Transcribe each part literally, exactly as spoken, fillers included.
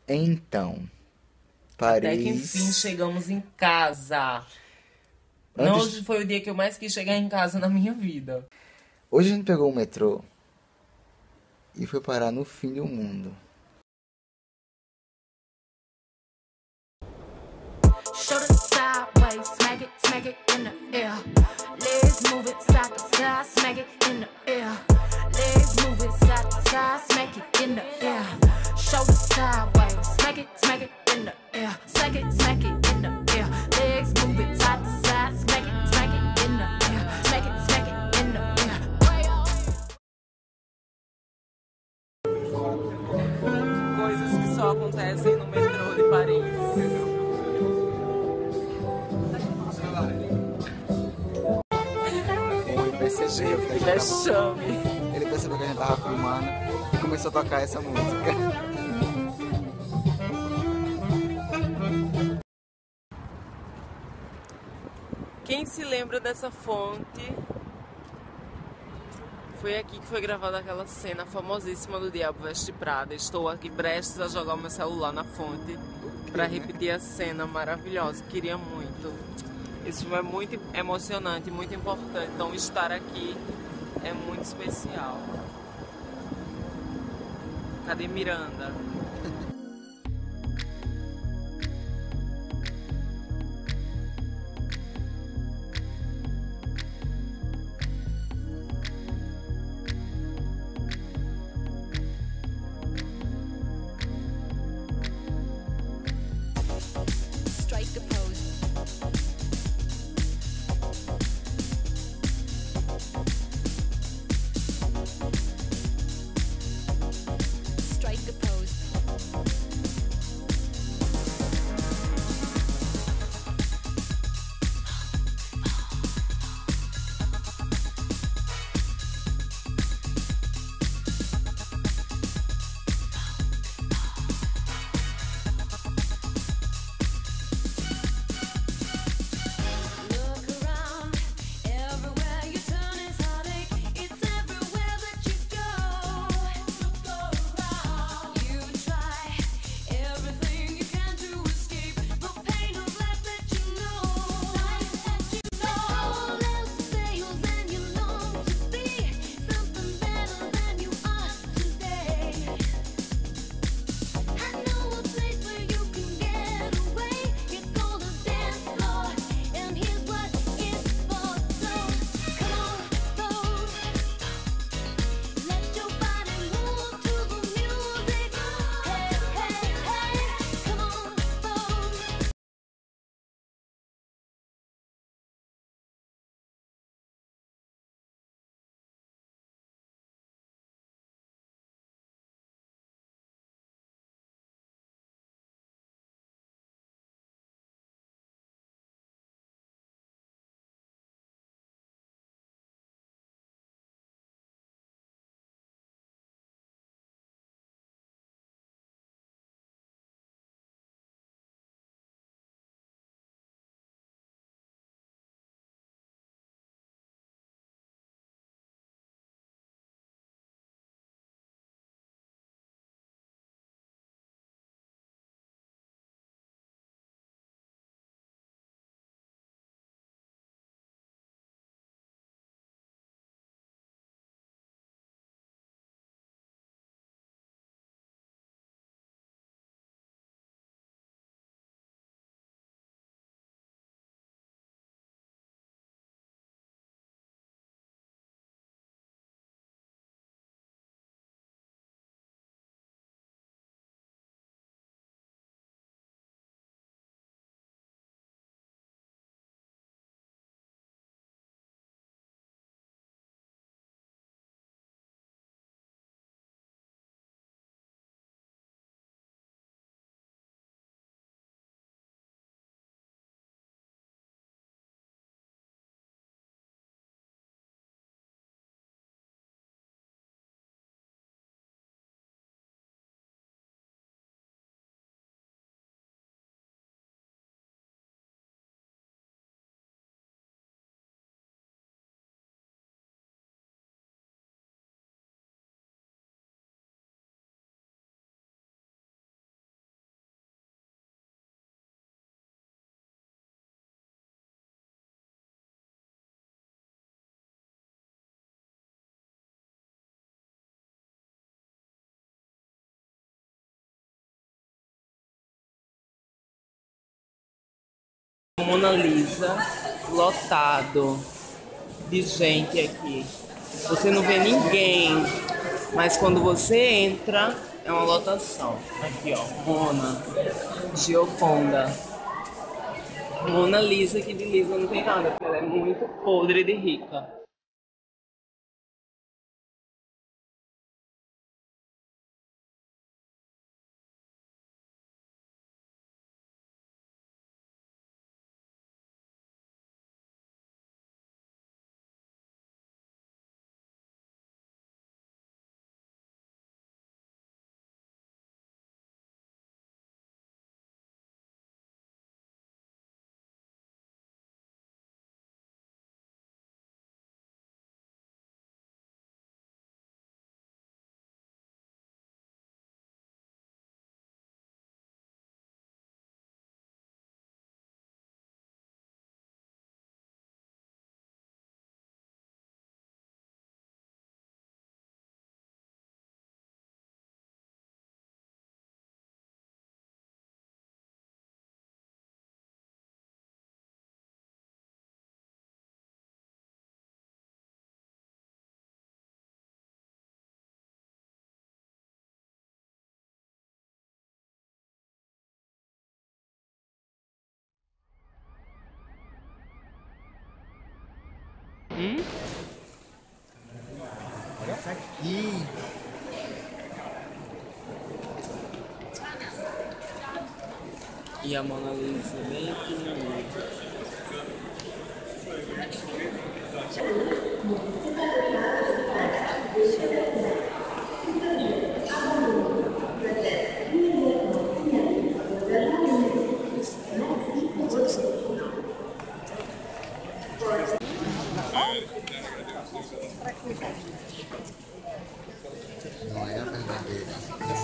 Então, Até que enfim Paris. chegamos em casa. Não, Antes, hoje foi o dia que eu mais quis chegar em casa na minha vida. hoje a gente pegou o metrô e foi parar no fim do mundo. Show it sideways, smack it, smack it in the air. Legs move it side to side, smack it in the air. Legs move it side to side, smack it in the air. Show it sideways, smack it, smack it in the air. Smack it, smack it in the air. Legs move it side to side, smack it, smack it in the air. Smack it, smack it in the air. Coisas que só acontecem no metrô de Paris. Ele percebeu que a gente tava, Vexame. ele percebeu que a gente tava filmando e começou a tocar essa música. Quem se lembra dessa fonte? Foi aqui que foi gravada aquela cena famosíssima do Diabo Veste Prada. Estou aqui prestes a jogar o meu celular na fonte para repetir a cena maravilhosa. Queria muito. Esse filme é muito emocionante, muito importante. Então estar aqui é muito especial. Cadê Miranda? Strike a pose. Strike a pose. Mona Lisa, lotado de gente aqui. Você não vê ninguém, mas quando você entra, é uma lotação. Aqui, ó, Mona, Gioconda. Mona Lisa, que de Lisa não tem nada, porque ela é muito podre de rica. Hum? Olha essa aqui. E a Mona Lisa bem pequenininha. Não é a verdadeira.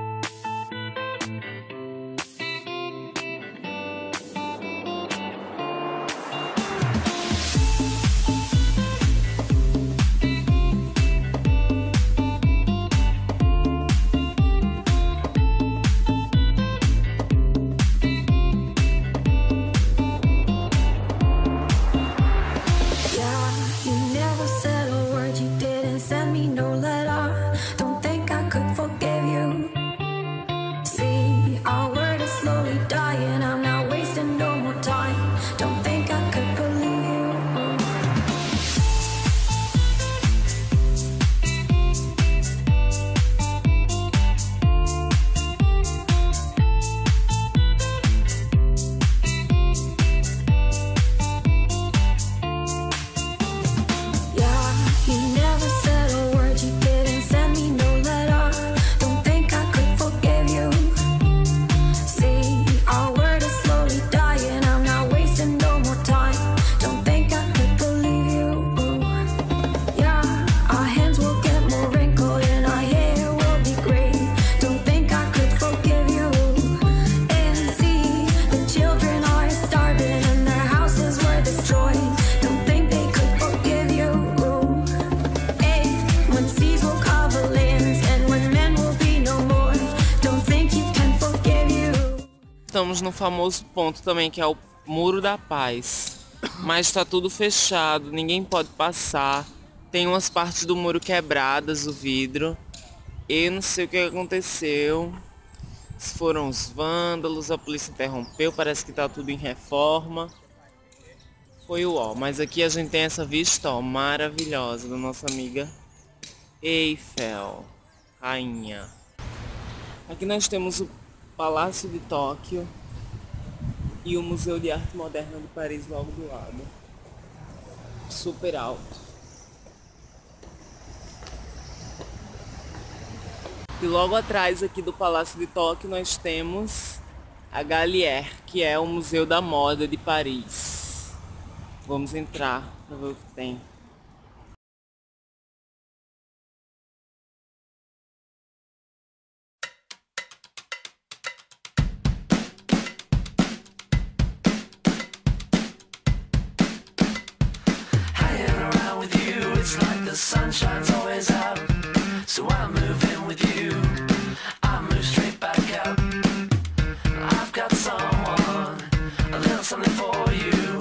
Estamos no famoso ponto também, que é o Muro da Paz. Mas tá tudo fechado, ninguém pode passar. Tem umas partes do muro quebradas, o vidro. Eu não sei o que aconteceu. Se foram os vândalos, a polícia interrompeu, parece que tá tudo em reforma. Foi o ó. Mas aqui a gente tem essa vista, ó, maravilhosa, da nossa amiga Eiffel, rainha. Aqui nós temos o Palácio de Tóquio e o Museu de Arte Moderna de Paris logo do lado. Super alto. E logo atrás aqui do Palácio de Tóquio nós temos a Gallier, que é o Museu da Moda de Paris. Vamos entrar para ver o que tem. It's like the sunshine's always out, so I move in with you, I move straight back out. I've got someone, a little something for you.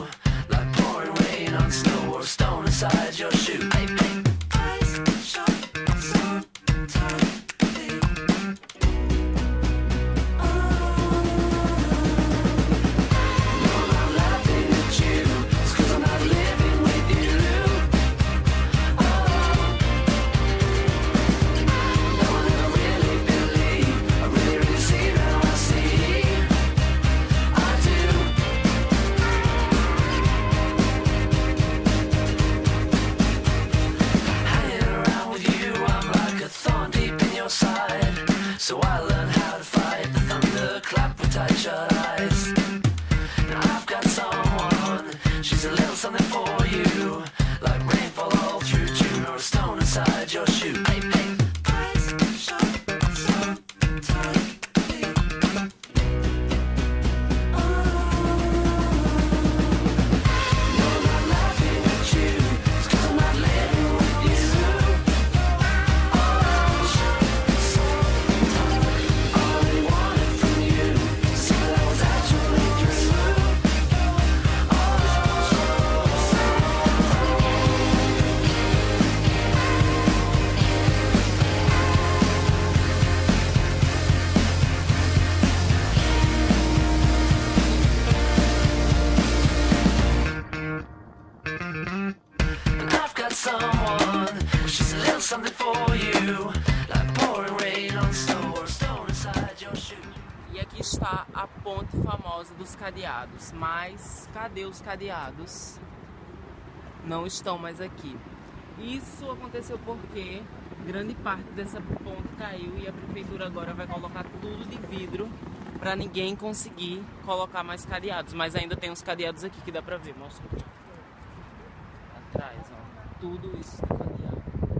E aqui está a ponte famosa dos cadeados. Mas cadê os cadeados? Não estão mais aqui. Isso aconteceu porque grande parte dessa ponte caiu e a prefeitura agora vai colocar tudo de vidro para ninguém conseguir colocar mais cadeados. Mas ainda tem uns cadeados aqui que dá pra ver. Mostra aqui. Atrás, ó. Tudo isso de cadeado.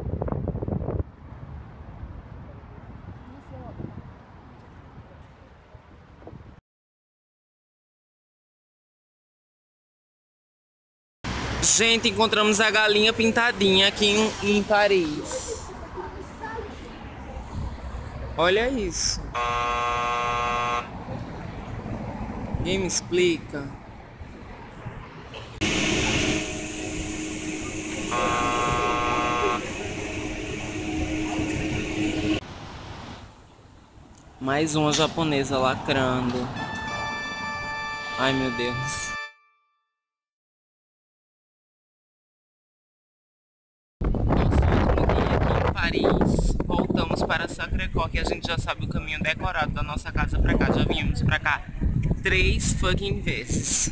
Gente, encontramos a galinha pintadinha aqui em, em Paris. Olha isso. Quem me explica? Mais uma japonesa lacrando. Ai, meu Deus. Paris, voltamos para Sacré-Cœur, que a gente já sabe o caminho decorado da nossa casa pra cá. Já viemos pra cá três fucking vezes.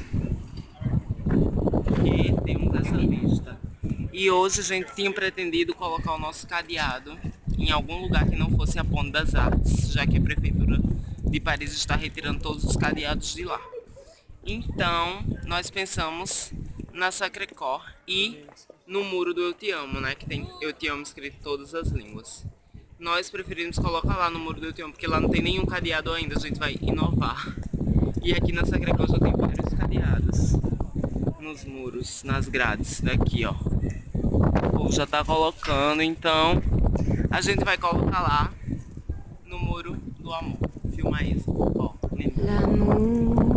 E temos essa vista. E hoje a gente tinha pretendido colocar o nosso cadeado em algum lugar que não fosse a Ponte das Artes, já que a prefeitura de Paris está retirando todos os cadeados de lá. Então, nós pensamos na Sacré-Cœur e no muro do Eu Te Amo, né? Que tem Eu Te Amo escrito em todas as línguas. Nós preferimos colocar lá no muro do Eu Te Amo, porque lá não tem nenhum cadeado ainda, a gente vai inovar. E aqui na Sacré-Cœur já tem vários cadeados. Nos muros, nas grades, daqui, ó. O povo já tá colocando, então a gente vai colocar lá no muro do amor. Filma isso, ó. L'amour,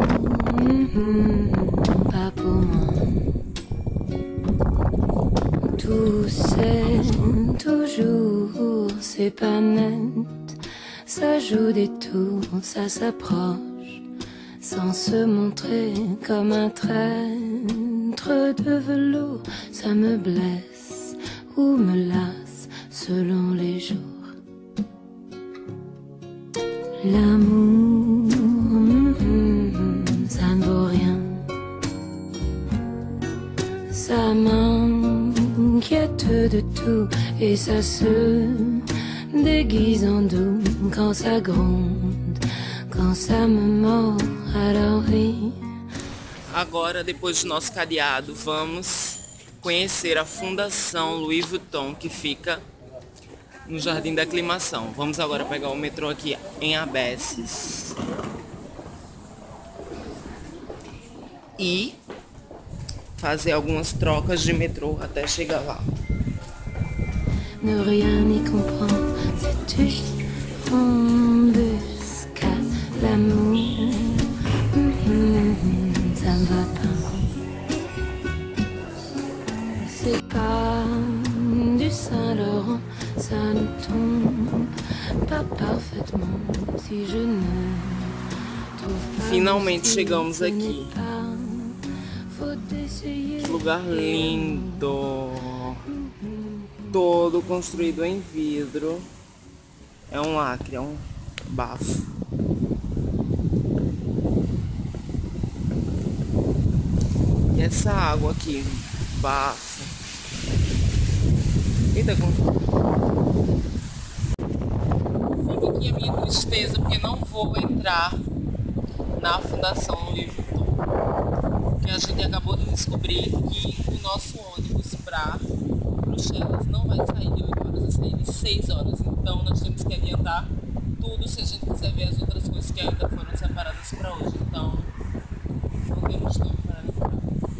pas pour moi. Tout c'est toujours, c'est pas net. Ça joue des tours, ça s'approche, sans se montrer comme un traître de velours. Ça me blesse ou me lasse selon les jours. L'amour, ça ne vaut rien. Ça m'inquiète de tout et ça se déguise en doux quand ça gronde, quand ça me mord, alors oui. Agora, depois do nosso cadeado, vamos conhecer a Fundação Louis Vuitton, que fica no Jardim da Aclimação. Vamos agora pegar o metrô aqui em Abesses e fazer algumas trocas de metrô até chegar lá. Ne rien y comprend, c'est une embuscade, l'amour, ça me va pas. C'est pas du Saint-Laurent, ça ne tombe pas parfaitement si je ne trouve pas. Finalmente chegamos aqui. Que lugar lindo! Todo construído em vidro. É um lacre, é um bafo. E essa água aqui, bafo. Eita, como... Fica aqui a minha tristeza, porque não vou entrar na Fundação Louis Vuitton. Porque a gente acabou de descobrir que o nosso ônibus para Bruxelas não vai sair de oito horas, vai sair de seis horas. Então nós temos que adiantar tudo se a gente quiser ver as outras coisas que ainda foram separadas para hoje. Então não temos tempo para entrar.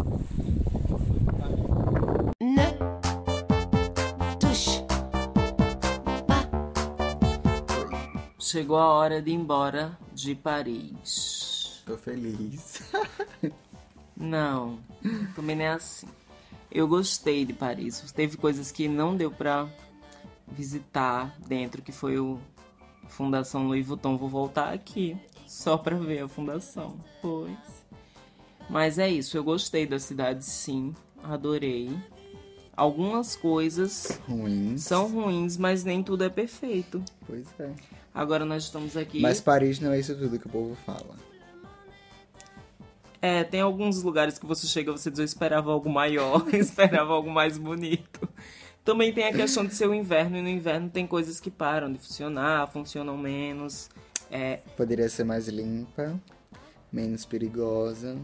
Chegou a hora de ir embora de Paris. Tô feliz. Não, também não é assim. Eu gostei de Paris. Teve coisas que não deu pra visitar dentro, que foi o Fundação Louis Vuitton. Vou voltar aqui só pra ver a fundação. Pois. Mas é isso, eu gostei da cidade, sim. Adorei. Algumas coisas Ruins. são ruins, mas nem tudo é perfeito. Pois é. Agora nós estamos aqui. Mas Paris não é isso tudo que o povo fala. É, tem alguns lugares que você chega e você diz, eu esperava algo maior, eu esperava algo mais bonito. Também tem a questão de ser o inverno, e no inverno tem coisas que param de funcionar, funcionam menos. É... Poderia ser mais limpa, menos perigosa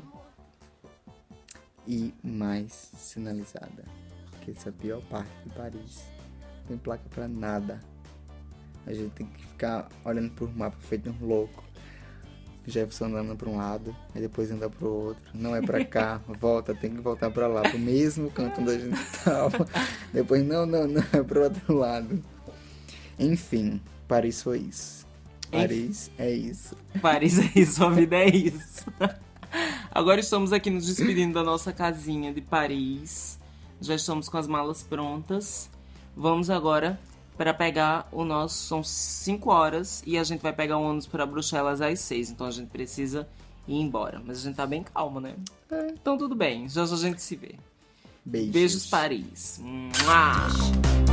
e mais sinalizada. Que essa é a pior parte de Paris. Não tem placa pra nada. A gente tem que ficar olhando pro mapa feito um louco. Jefferson andando pra um lado, aí depois anda pro outro. Não é pra cá, volta, tem que voltar pra lá, pro mesmo canto onde a gente tava. Depois, não, não, não, é pro outro lado. Enfim, Paris foi isso. Paris é isso. Paris é isso, a vida é isso. Agora estamos aqui nos despedindo da nossa casinha de Paris. Já estamos com as malas prontas. Vamos agora para pegar o nosso... São cinco horas e a gente vai pegar um ônibus para Bruxelas às seis. Então a gente precisa ir embora. Mas a gente tá bem calmo, né? É. Então tudo bem. Já já a gente se vê. Beijos. Beijos, Paris. Mua!